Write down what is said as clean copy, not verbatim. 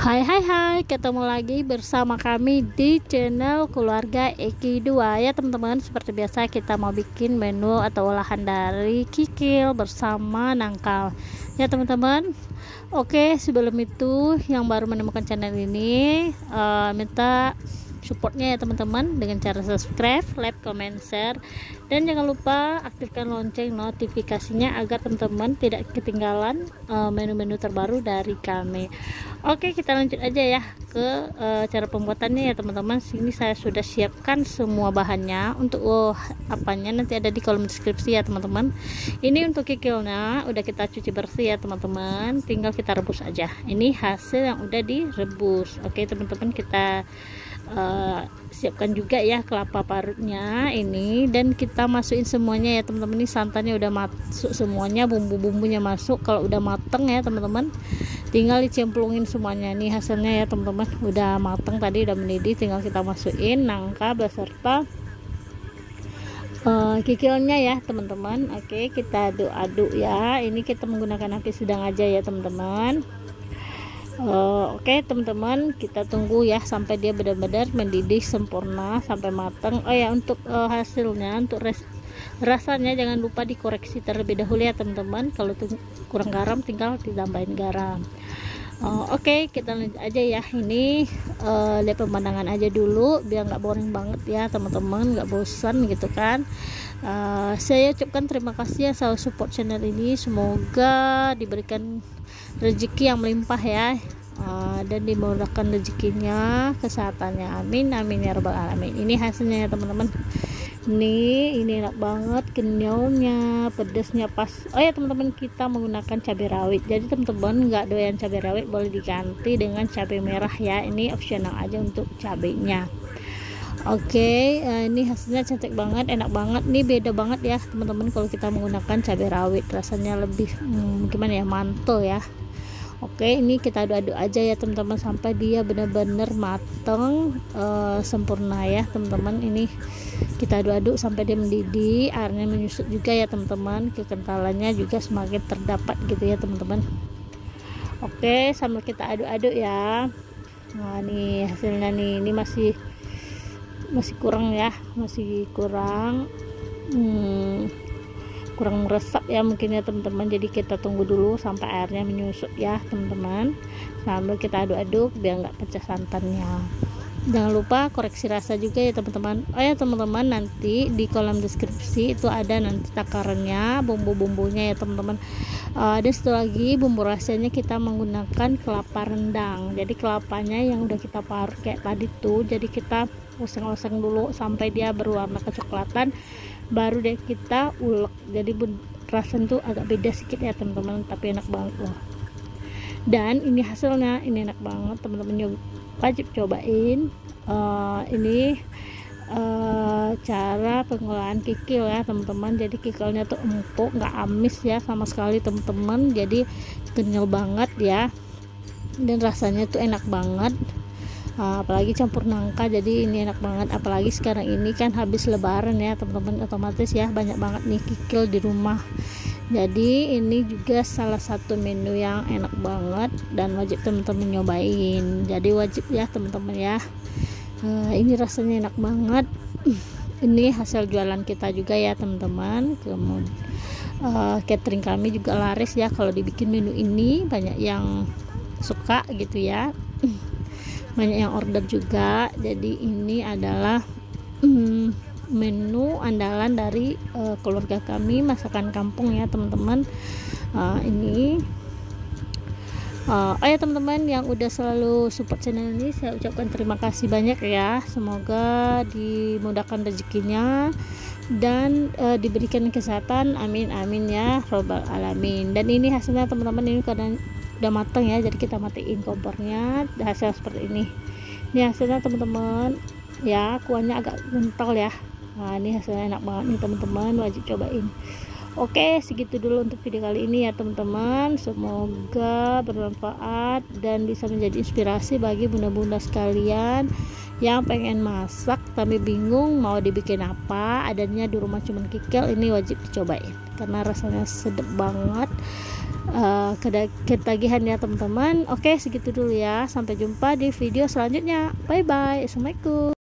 Hai hai hai, ketemu lagi bersama kami di channel keluarga Eki 2 ya teman-teman. Seperti biasa kita mau bikin menu atau olahan dari kikil bersama nangka ya teman-teman. Oke, sebelum itu yang baru menemukan channel ini minta supportnya ya teman-teman dengan cara subscribe, like, comment, share, dan jangan lupa aktifkan lonceng notifikasinya agar teman-teman tidak ketinggalan menu-menu terbaru dari kami. Oke, kita lanjut aja ya ke cara pembuatannya ya teman-teman. Sini saya sudah siapkan semua bahannya. Untuk apanya nanti ada di kolom deskripsi ya teman-teman. Ini untuk kikilnya udah kita cuci bersih ya teman-teman, tinggal kita rebus aja. Ini hasil yang udah direbus. Oke teman-teman, kita siapkan juga ya kelapa parutnya ini, dan kita masukin semuanya ya teman-teman. Ini santannya udah masuk semuanya, bumbu-bumbunya masuk. Kalau udah mateng ya teman-teman, tinggal dicemplungin semuanya. Nih hasilnya ya teman-teman, udah mateng tadi, udah mendidih, tinggal kita masukin nangka beserta kikilnya ya teman-teman. Oke, kita aduk-aduk ya. Ini kita menggunakan api sedang aja ya teman-teman. Oke teman-teman, kita tunggu ya sampai dia benar-benar mendidih sempurna sampai matang. Oh ya, untuk hasilnya, untuk rasanya jangan lupa dikoreksi terlebih dahulu ya teman-teman. Kalau kurang garam tinggal ditambahin garam. Oke, kita lanjut aja ya. Ini lihat pemandangan aja dulu biar nggak boring banget ya teman-teman, nggak bosan gitu kan. Saya ucapkan terima kasih ya selalu support channel ini. Semoga diberikan rezeki yang melimpah ya, dan dimudahkan rezekinya, kesehatannya, amin amin ya rabbal alamin. Ini hasilnya ya teman-teman. Ini enak banget, kenyalnya, pedasnya pas. Oh ya teman-teman, kita menggunakan cabai rawit. Jadi teman-teman nggak doyan cabai rawit boleh diganti dengan cabai merah ya. Ini opsional aja untuk cabainya. Oke, ini hasilnya cantik banget, enak banget. Ini beda banget ya teman-teman kalau kita menggunakan cabai rawit, rasanya lebih gimana ya, mantul ya. Oke, ini kita aduk-aduk aja ya teman-teman sampai dia benar-benar mateng sempurna ya teman-teman. Ini kita aduk-aduk sampai dia mendidih, airnya menyusut juga ya teman-teman, kekentalannya juga semakin terdapat gitu ya teman-teman. Oke, sambil kita aduk-aduk ya. Nah, nih hasilnya nih, ini masih kurang ya, masih kurang meresap ya mungkin ya teman-teman. Jadi kita tunggu dulu sampai airnya menyusut ya teman-teman, sambil kita aduk-aduk biar nggak pecah santannya. Jangan lupa koreksi rasa juga ya teman-teman. Oh ya teman-teman, nanti di kolom deskripsi itu ada nanti takarannya, bumbu-bumbunya ya teman-teman. Dan satu lagi, bumbu rasanya kita menggunakan kelapa rendang. Jadi kelapanya yang udah kita parut kayak tadi tuh, jadi kita oseng-oseng dulu sampai dia berwarna kecoklatan, baru deh kita ulek. Jadi rasanya tuh agak beda sedikit ya teman-teman, tapi enak banget loh. Dan ini hasilnya, ini enak banget teman-teman, wajib cobain. Ini cara pengolahan kikil ya teman-teman. Jadi kikilnya tuh empuk, nggak amis ya sama sekali teman-teman, jadi kenyal banget ya, dan rasanya tuh enak banget. Apalagi campur nangka, jadi ini enak banget. Apalagi sekarang ini kan habis lebaran ya teman-teman, otomatis ya banyak banget nih kikil di rumah. Jadi ini juga salah satu menu yang enak banget dan wajib teman-teman nyobain. Jadi wajib ya teman-teman ya. Ini rasanya enak banget. Ini hasil jualan kita juga ya teman-teman. Kemudian catering kami juga laris ya kalau dibikin menu ini, banyak yang suka gitu ya. Banyak yang order juga. Jadi ini adalah menu andalan dari keluarga kami, masakan kampung ya teman-teman. Ini oh ya teman-teman yang udah selalu support channel ini, saya ucapkan terima kasih banyak ya. Semoga dimudahkan rezekinya dan diberikan kesehatan, amin amin ya robbal alamin. Dan ini hasilnya teman-teman, ini kadang udah matang ya, jadi kita matiin kompornya. Hasil seperti ini. Ini hasilnya teman-teman ya, kuahnya agak kental ya. Nah, ini hasilnya enak banget nih teman-teman, wajib cobain. Oke, segitu dulu untuk video kali ini ya teman-teman. Semoga bermanfaat dan bisa menjadi inspirasi bagi bunda-bunda sekalian yang pengen masak tapi bingung mau dibikin apa, adanya di rumah cuman kikil. Ini wajib dicobain karena rasanya sedap banget. ketagihan ya teman-teman. Oke, segitu dulu ya, sampai jumpa di video selanjutnya. Bye bye, assalamualaikum.